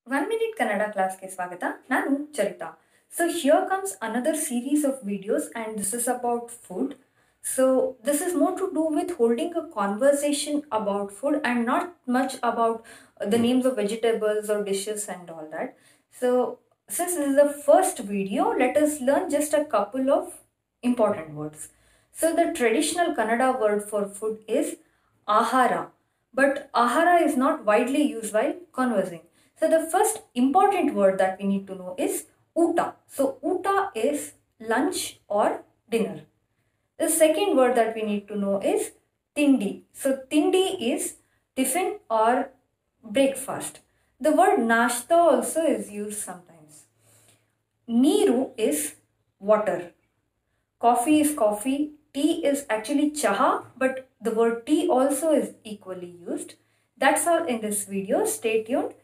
1 Minute Kannada class ke swagata. Nanu Charita. So here comes another series of videos and this is about food. So this is more to do with holding a conversation about food and not much about the names of vegetables or dishes and all that. So since this is the first video, let us learn just a couple of important words. So the traditional Kannada word for food is ahara, but ahara is not widely used while conversing. So the first important word that we need to know is uta. So uta is lunch or dinner. The second word that we need to know is tindi. So tindi is tiffin or breakfast. The word nashta also is used sometimes. Neeru is water. Coffee is coffee. Tea is actually chaha, but the word tea also is equally used. That's all in this video. Stay tuned.